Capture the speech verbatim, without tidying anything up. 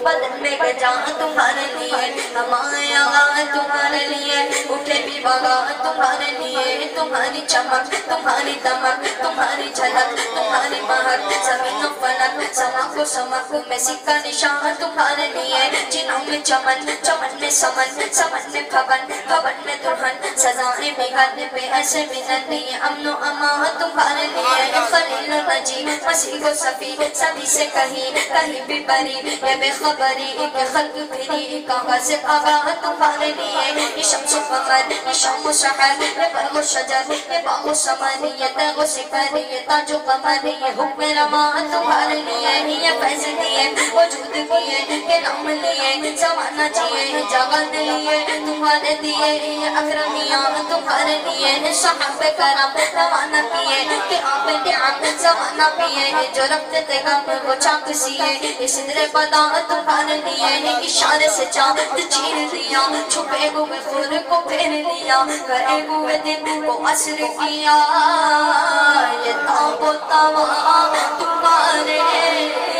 بدن میں گجا تمہارے لیے، ہمارے آغا تمہارے لیے، اٹھے بھی بگا تمہارے لیے، تمہاری چمک تمہاری دمک تمہاری جھلک تمہاری مہک، زمین و فلک سما کو سمک میں سکہ نشان تمہارے لیے، جنوں میں چمن چمن میں سمن سمن میں بھون بھون میں دلہن، سزائیں بگن بے ایسے بنن، یہ امن و امان تمہارے لیے، خلیل و نجی مسیح و صفی سبھی سے کہیں کہیں بھی بری، یہ بے خبری ایک خلق پھری کہاں سے آگاہ تمہارے لیے، یہ شمس و قمر یہ شام و سحر یہ برگ و شجر یہ باغ و ثمر یہ تیغ و سپر یہ تاج و قمر یہ حکم رواں تمہارے لیے، یہ فیض دیے وجود کیے یہ نام لیے زمانہ جیے جگت لیے تمہارے دیے، یہ اکرمیاں تمہارے لیے، صحابہ کرام روانہ کیے کہ آپ نعم زمانہ پیے، جو رکھتے تھے غم وہ چاک سیے، یہ صدر بدا تمہارے لیے، اشارے سے چاند چیر لیا، چھپے ہوئے خور کو پھیر لیا، کرے ہوئے دن کو عصر کیا، یہ تاب و توا تمہارے